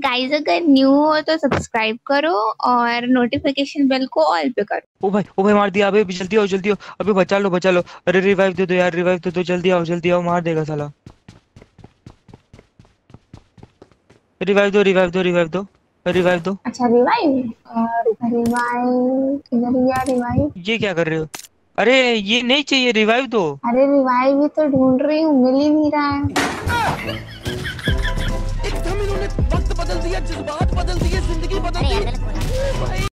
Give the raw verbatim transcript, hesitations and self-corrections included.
Guys अगर new हो तो सब्सक्राइब करो और नोटिफिकेशन बेल को ऑल पे करो। ओ भाई ओ भाई मार दिया। अबे जल्दी आओ जल्दी आओ। अबे बचा लो बचा लो। अरे रिवाइव दे दो यार, रिवाइव दे दो, जल्दी आओ जल्दी आओ, मार देगा साला। रिवाइव दो रिवाइव दो रिवाइव दो रिवाइव दो। अच्छा रिवाइव। और रिवाइव किधर गया रिवाइव? ये क्या कर रहे हो? अरे ये नहीं चाहिए, रिवाइव दो। अरे रिवाइव ही तो ढूंढ रही हूँ, मिल ही नहीं रहा है। एकदम इन्होंने वक्त बदल दिया, जज्बात बदल दिए, जिंदगी बदल दी।